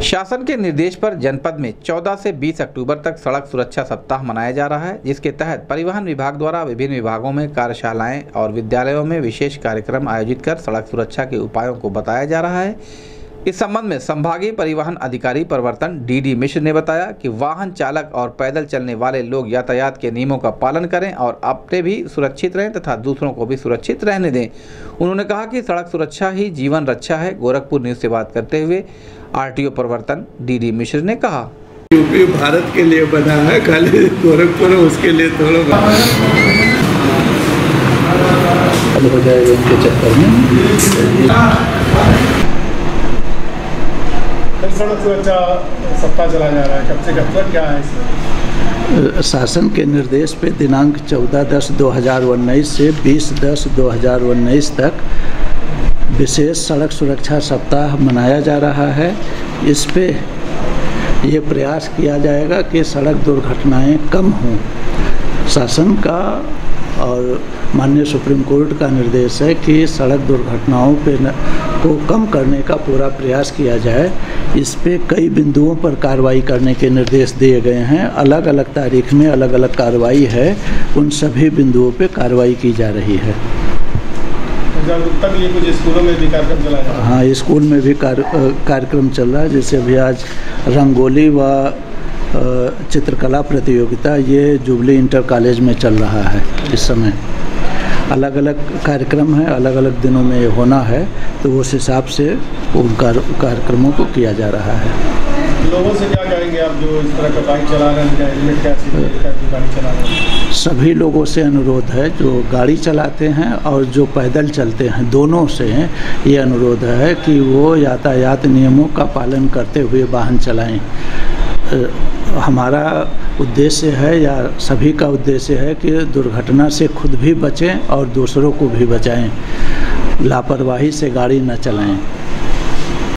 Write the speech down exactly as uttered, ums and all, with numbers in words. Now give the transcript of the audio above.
शासन के निर्देश पर जनपद में चौदह से बीस अक्टूबर तक सड़क सुरक्षा सप्ताह मनाया जा रहा है, जिसके तहत परिवहन विभाग द्वारा विभिन्न विभागों में कार्यशालाएं और विद्यालयों में विशेष कार्यक्रम आयोजित कर सड़क सुरक्षा के उपायों को बताया जा रहा है। इस संबंध में संभागीय परिवहन अधिकारी परिवर्तन डी डी मिश्र ने बताया कि वाहन चालक और पैदल चलने वाले लोग यातायात के नियमों का पालन करें और अपने भी सुरक्षित रहें तथा दूसरों को भी सुरक्षित रहने दें। उन्होंने कहा कि सड़क सुरक्षा ही जीवन रक्षा है। गोरखपुर न्यूज़ से बात करते हुए आर टी ओ परिवर्तन डी डी मिश्र ने कहा, यूपी भारत के लिए बना है, खाली गोरखपुर उसके लिए थोड़ा हो जाएगा उनके चक्कर में। सड़क सुरक्षा सप्ताह चला जा रहा है, कब से कब तक, क्या है इसमें? शासन के निर्देश पे दिनांक चौदह दस दो हज़ार उन्नीस से बीस दस दो हज़ार उन्नीस तक विशेष सड़क सुरक्षा सप्ताह मनाया जा रहा है। इस पे ये प्रयास किया जाएगा कि सड़क दुर्घटनाएं कम हों। शासन का और माननीय सुप्रीम कोर्ट का निर्देश है कि सड़क दुर्घटनाओं पे न, को कम करने का पूरा प्रयास किया जाए। इस पे कई बिंदुओं पर कार्रवाई करने के निर्देश दिए गए हैं। अलग अलग तारीख में अलग अलग कार्रवाई है, उन सभी बिंदुओं पे कार्रवाई की जा रही है। तक ये कुछ स्कूलों में भी कार्यक्रम चला है? हाँ, स्कूल में भी कार्यक्रम चल रहा है। जैसे अभी आज रंगोली व चित्रकला प्रतियोगिता ये जुबली इंटर कॉलेज में चल रहा है। इस समय अलग अलग कार्यक्रम है, अलग अलग दिनों में ये होना है, तो उस हिसाब से उन कार्यक्रमों को किया जा रहा है। लोगों से क्या कहेंगे आप जो इस तरह का बाइक चला रहे हैं, हेलमेट कैसे गाड़ी चला रहे हैं? सभी लोगों से अनुरोध है, जो गाड़ी चलाते हैं और जो पैदल चलते हैं, दोनों से ये अनुरोध है कि वो यातायात नियमों का पालन करते हुए वाहन चलाएं। हमारा उद्देश्य है या सभी का उद्देश्य है कि दुर्घटना से खुद भी बचें और दूसरों को भी बचाएं। लापरवाही से गाड़ी न चलाएं।